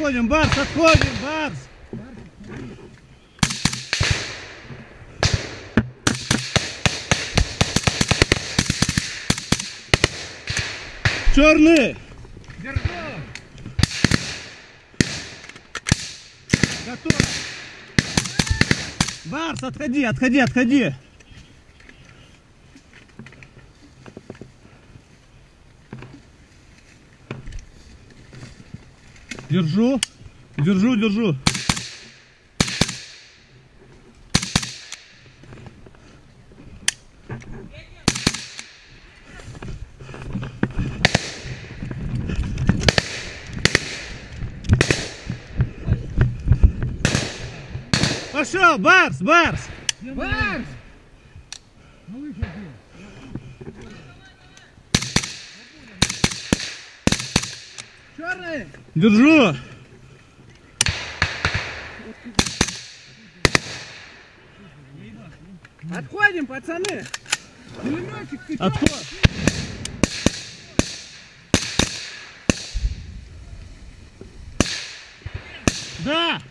отходим, Барс, отходим, Барс. Черный. Держу. Готов. Барс, отходи, отходи, отходи. Держу, держу, держу. Пошел, Барс, Барс. Барс! Черный! Держу. Отходим, пацаны! Пулеметчик, ты Отход. Да.